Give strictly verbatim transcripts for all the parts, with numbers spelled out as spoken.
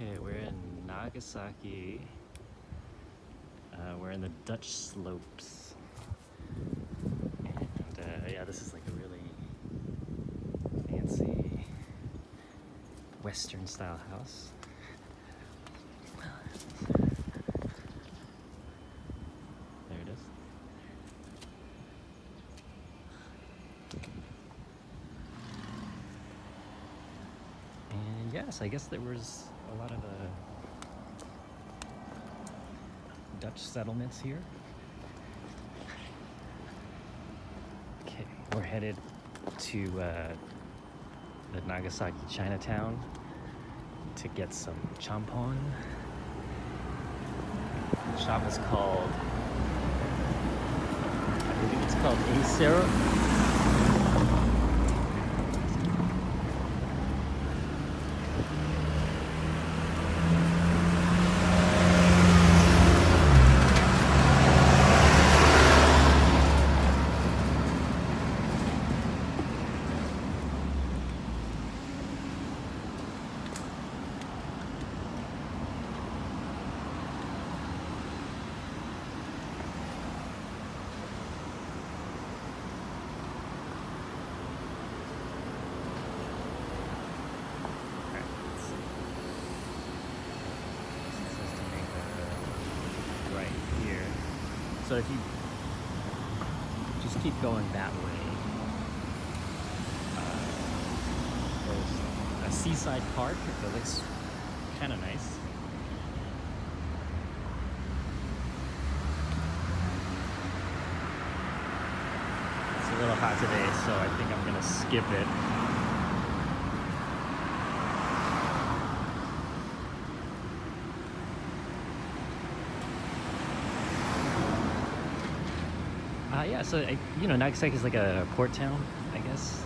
Okay, we're in Nagasaki. Uh, we're in the Dutch slopes. And uh, yeah, this is like a really fancy Western style house. There it is. And yes, I guess there was a lot of uh, Dutch settlements here. Okay, we're headed to uh, the Nagasaki Chinatown to get some champon. The shop is called, I believe it's called Eiseiro. So if you just keep going that way, uh, there's a seaside park that looks kind of nice. It's a little hot today, so I think I'm gonna skip it. Uh, yeah, so, I, you know, Nagasaki is like a port town, I guess.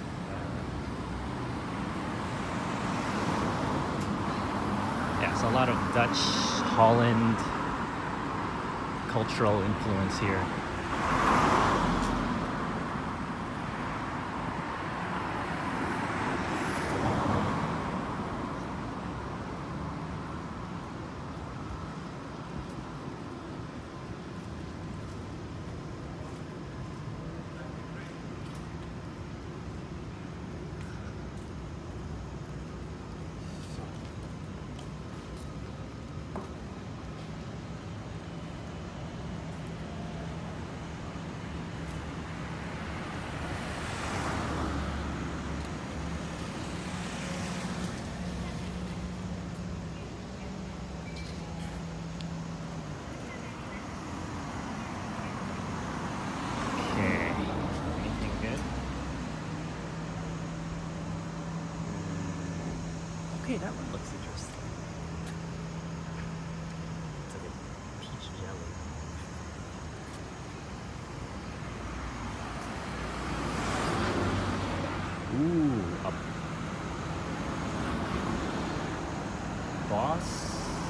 Uh, yeah, so a lot of Dutch, Holland cultural influence here. Okay, that one looks interesting. It's like a peach jelly. Ooh, a boss.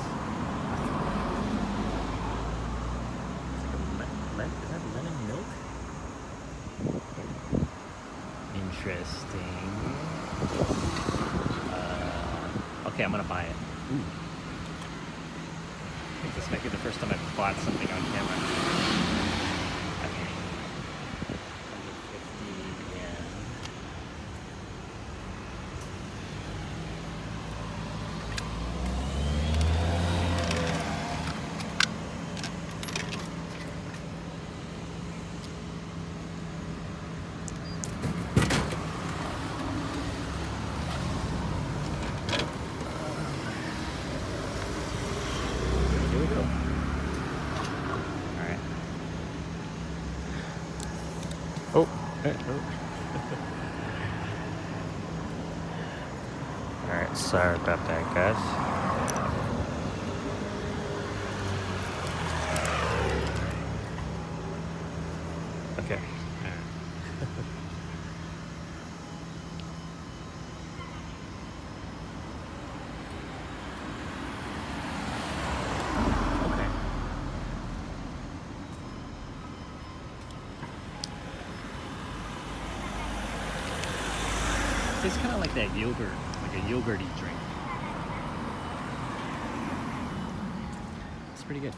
It's like a le le is that lemon milk? Interesting. Okay, I'm gonna buy it. Ooh. I think this might be the first time I've bought something on camera. Okay. one hundred fifty yen. Oh, hey, oh. Alright, sorry about that, guys. Okay. Okay. It's kind of like that yogurt, like a yogurty drink. pretty good.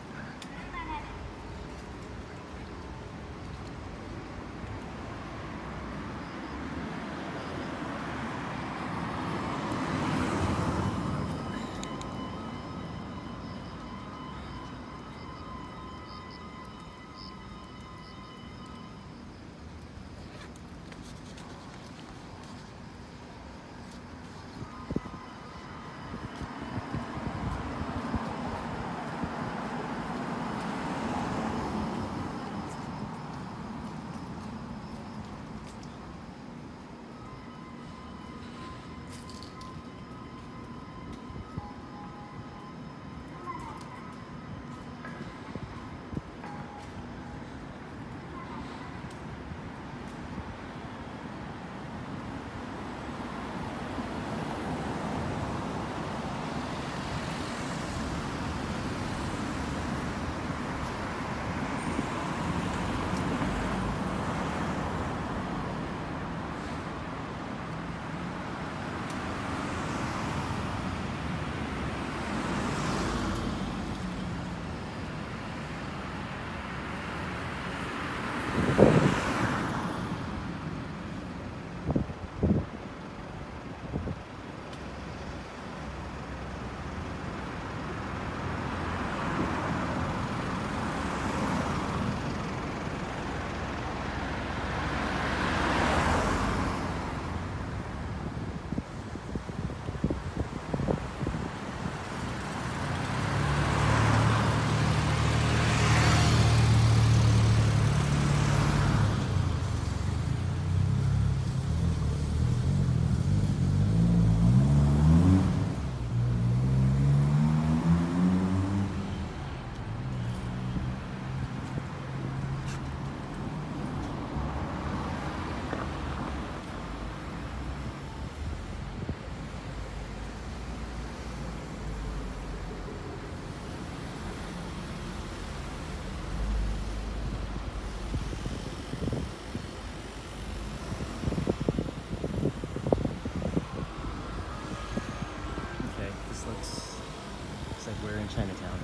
Chinatown.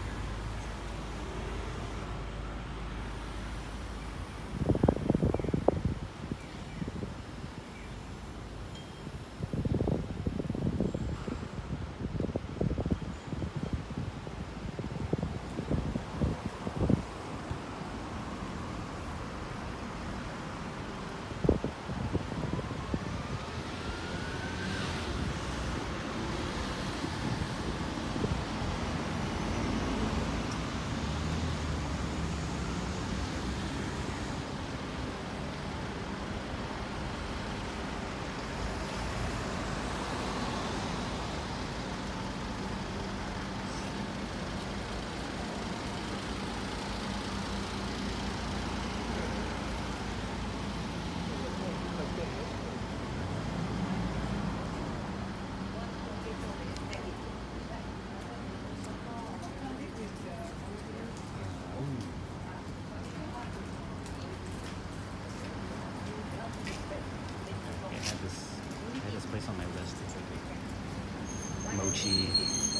Place on my list. It's like a mochi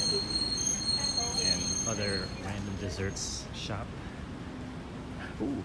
and other random desserts shop. Ooh.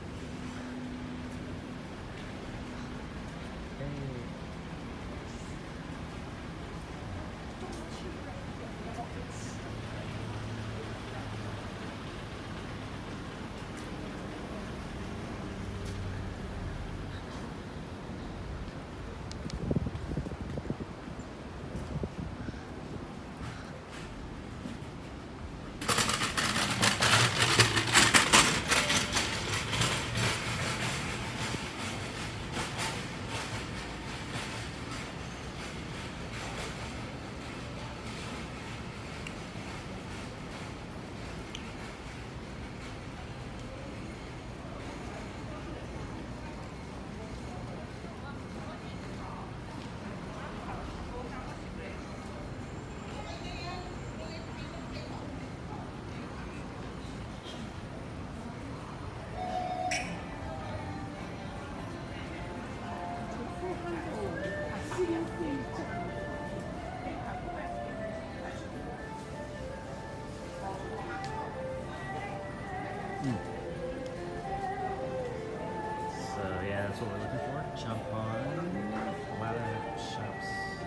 that's what we're looking for. Champon. A lot of shops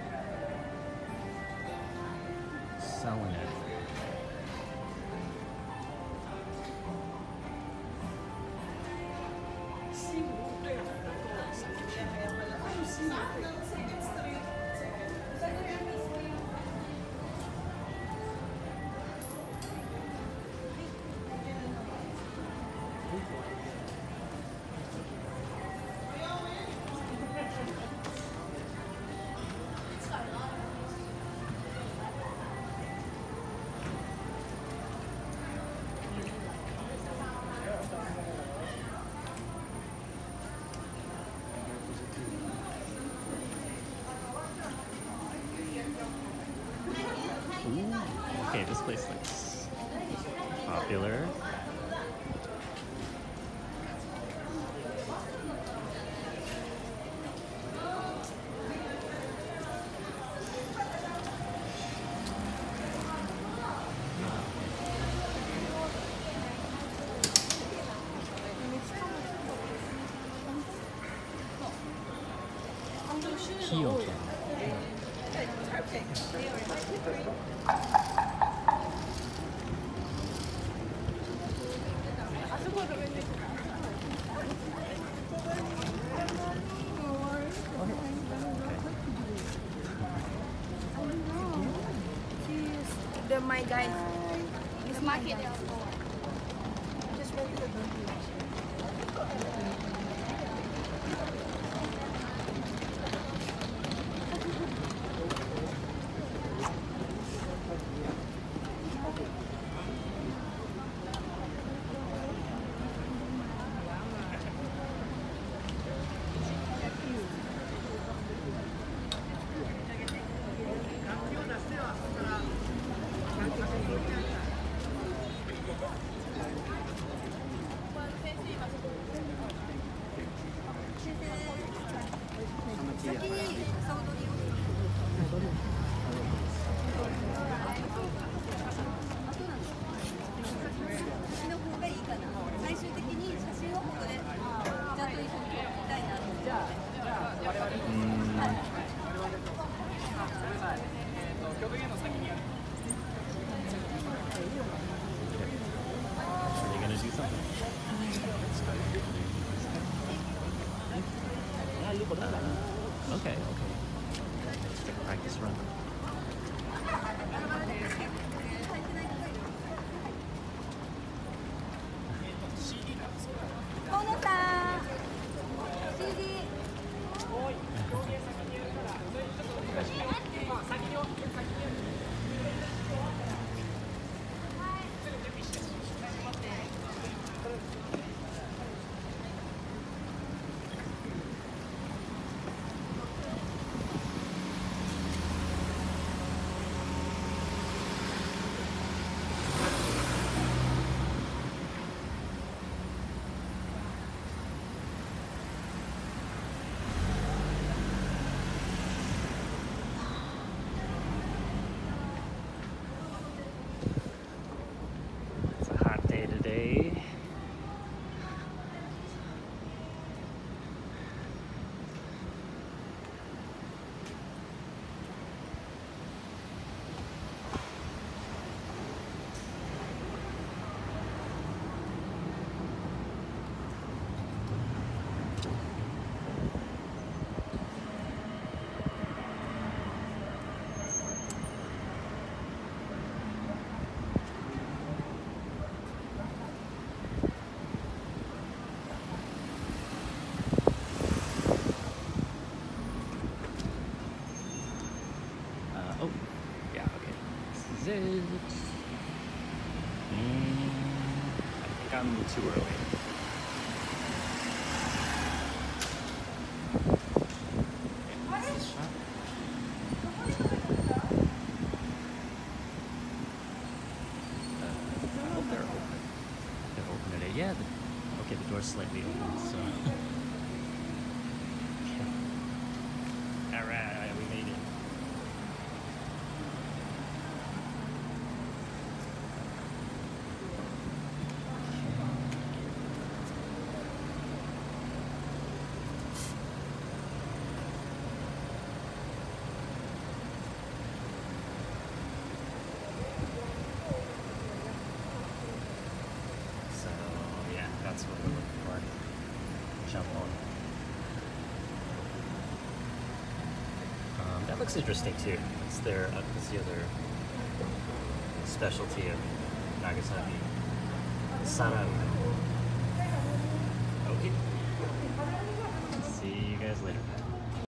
selling it. Ooh, okay, this place looks popular. Kyoto. The my guys. This market. Just wait for the Uh, okay, okay. Let's take a practice run. Is it? Mm, I think I'm too early. Yeah, the, okay, the door's slightly open, so. Alright, we made it. That's what we're looking for. Champon. Um, that looks interesting too. That's their, uh, that's the other specialty of Nagasaki. Sara udon. Okay. See you guys later.